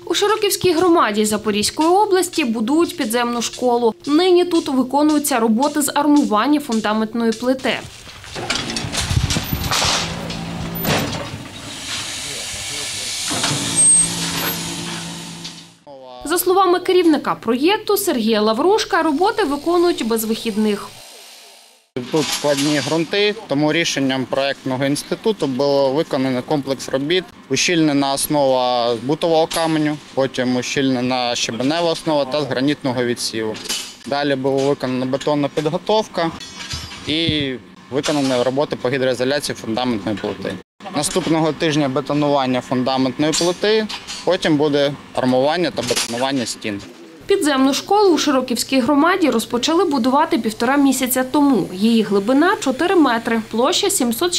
У Широківській громаді Запорізької області будують підземну школу. Нині тут виконуються роботи з армування фундаментної плити. За словами керівника проєкту Сергія Лаврушка, роботи виконують без вихідних. Тут складні ґрунти, тому рішенням проєктного інституту було виконано комплекс робіт. Ущільнена основа з бутового каменю, потім ущільнена щебенева основа та з гранітного відсіву. Далі була виконана бетонна підготовка і виконані роботи по гідроізоляції фундаментної плити. Наступного тижня бетонування фундаментної плити, потім буде армування та бетонування стін. Підземну школу у Широківській громаді розпочали будувати 1,5 місяця тому. Її глибина – 4 метри, площа –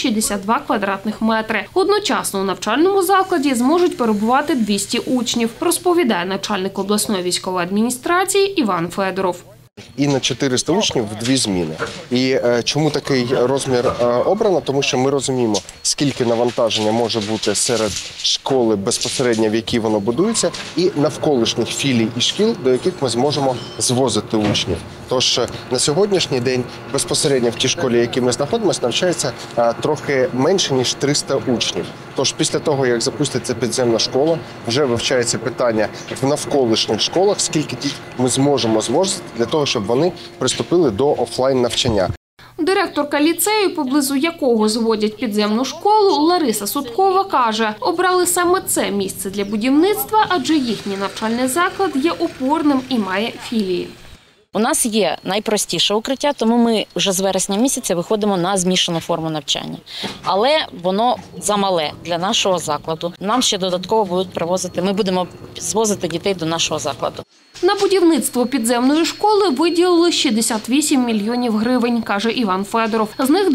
762 квадратних метри. Одночасно у навчальному закладі зможуть перебувати 200 учнів, розповідає начальник обласної військової адміністрації Іван Федоров. І на 400 учнів в 2 зміни. І чому такий розмір обрано? Тому що ми розуміємо, скільки навантаження може бути серед школи безпосередньо, в якій воно будується, і навколишніх філій і шкіл, до яких ми зможемо звозити учнів. Тож на сьогоднішній день безпосередньо в тій школі, в якій ми знаходимося, навчається трохи менше, ніж 300 учнів. Тож після того, як запуститься підземна школа, вже вивчається питання в навколишніх школах, скільки дітей ми зможемо звозити для того, щоб вони приступили до офлайн-навчання. Директорка ліцею, поблизу якого зводять підземну школу, Лариса Судкова каже, обрали саме це місце для будівництва, адже їхній навчальний заклад є опорним і має філії. У нас є найпростіше укриття, тому ми вже з вересня місяця виходимо на змішану форму навчання. Але воно замале для нашого закладу. Нам ще додатково будуть привозити, ми будемо звозити дітей до нашого закладу. На будівництво підземної школи виділили 68 мільйонів гривень, каже Іван Федоров. З них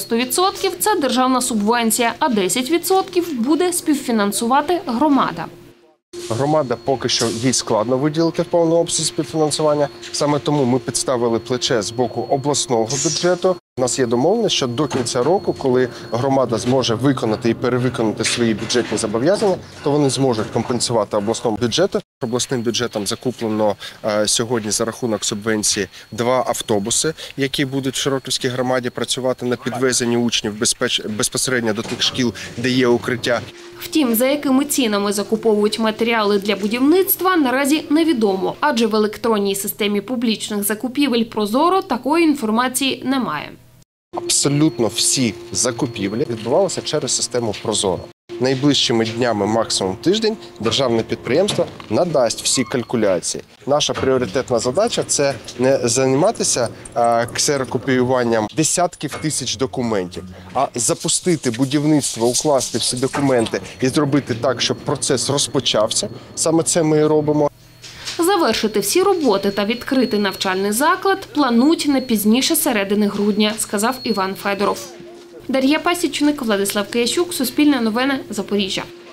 90% – це державна субвенція, а 10% буде співфінансувати громада. Громада поки що їй складно виділити в повному обсязі співфінансування. Саме тому ми підставили плече з боку обласного бюджету. У нас є домовленість, що до кінця року, коли громада зможе виконати і перевиконати свої бюджетні зобов'язання, то вони зможуть компенсувати обласному бюджету. Обласним бюджетом закуплено сьогодні за рахунок субвенції 2 автобуси, які будуть в Широківській громаді працювати на підвезенні учнів безпосередньо до тих шкіл, де є укриття. Втім, за якими цінами закуповують матеріали для будівництва, наразі невідомо, адже в електронній системі публічних закупівель «Прозоро» такої інформації немає. Абсолютно всі закупівлі відбувалися через систему «Прозоро». Найближчими днями, максимум тиждень, державне підприємство надасть всі калькуляції. Наша пріоритетна задача – це не займатися ксерокопіюванням десятків тисяч документів, а запустити будівництво, укласти всі документи і зробити так, щоб процес розпочався. Саме це ми і робимо. Завершити всі роботи та відкрити навчальний заклад планують не пізніше середини грудня, сказав Іван Федоров. Дар'я Пасічник, Владислав Киящук, Суспільне новини, Запоріжжя.